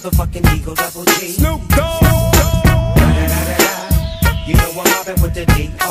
motherfucking Eagle Double G. Snoop Dogg. Da-da-da-da-da. You know I'm mobbing with the D.